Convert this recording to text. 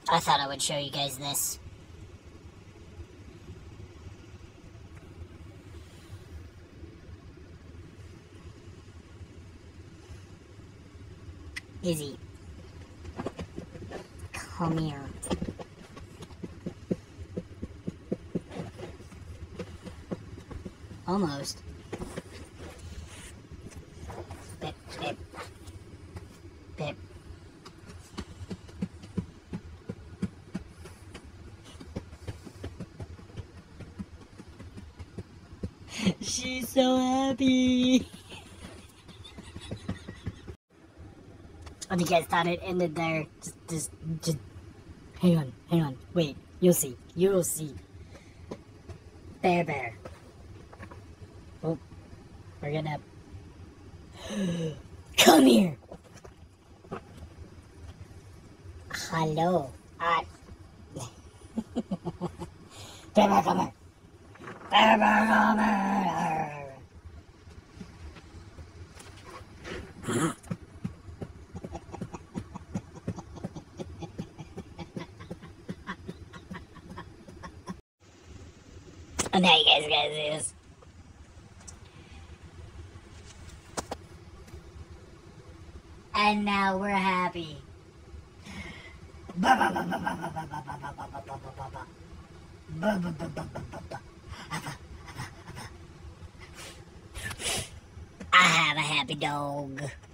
I thought I would show you guys this. Izzy, come here. Almost. Bip, bip. Bip. She's so happy. Oh, you guys thought it ended there. Just hang on. Wait, you'll see. Bear. Oh, we're gonna come here. Hello. Bear, come here. Bear, come here. And now you guys gotta see this. And now we're happy. I have a happy dog.